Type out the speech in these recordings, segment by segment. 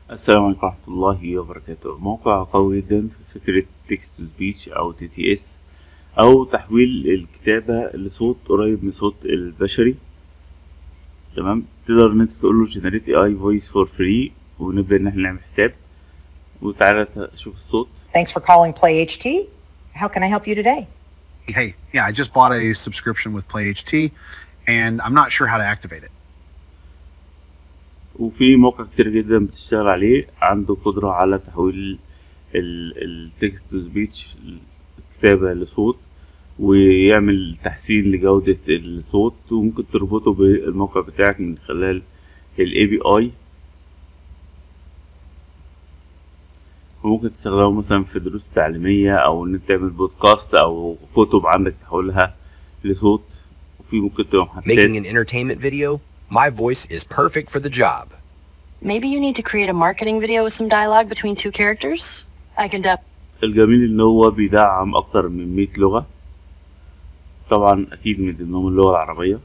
السلام عليكم ورحمة الله وبركاته. موقع قوي جدا في فكرة تكست تو سبيتش أو TTS، أو تحويل الكتابة لصوت قريب من صوت البشري. تمام، تقدر إن أنت تقوله generate AI voice for free، ونبدأ إن احنا نعمل حساب. وتعالى شوف الصوت. Thanks for calling PlayHT. How can I help you today? Hey, yeah, I just bought a subscription with PlayHT and I'm not sure how to activate it. وفي مواقع كتير جدا بتشتغل عليه، عنده قدرة على تحويل التكست تو سبيتش كتابة لصوت، ويعمل تحسين لجودة الصوت، وممكن تربطه بالموقع بتاعك من خلال ال API، وممكن تستخدمه مثلا في دروس تعليمية، أو إن أنت تعمل بودكاست أو كتب عندك تحولها لصوت. وفي ممكن تبقى محادثات. Making an entertainment video? My voice is perfect for the job. Maybe you need to create a marketing video with some dialogue between two characters? I can الجميل إن هو بيدعم أكتر من 100 لغة، طبعا أكيد من ضمنهم اللغة العربية،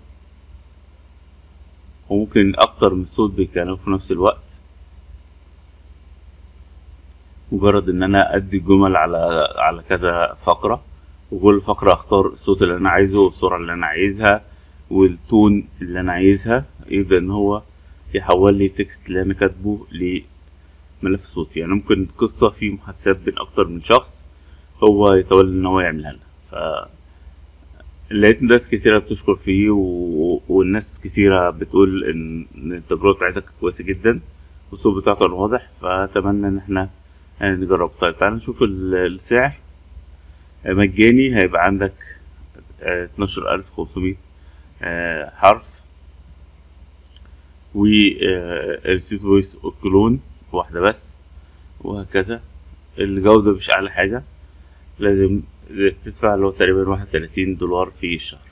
وممكن أكتر من صوت بيتكلموا في نفس الوقت. مجرد إن أنا أدي جمل على كذا فقرة، وكل فقرة أختار الصوت اللي أنا عايزه والسرعة اللي أنا عايزها والتون اللي أنا عايزها، يبدأ إن هو يحول لي تكست اللي أنا كاتبه لملف صوتي. يعني ممكن قصة في محادثات بين أكتر من شخص هو يتولى إن هو يعملها لنا. لقيت ناس كتيرة بتشكر فيه، والناس كتيرة بتقول إن التجربة بتاعتك كويسة جدا والصوت بتاعه كان واضح، فأتمنى إن احنا نجرب. طيب تعالى نشوف السعر. مجاني هيبقى عندك 12500 حرف، والسيت فويس كلون واحدة بس، وهكذا. الجودة مش أعلى حاجة، لازم تدفع له تقريبا $31 في الشهر.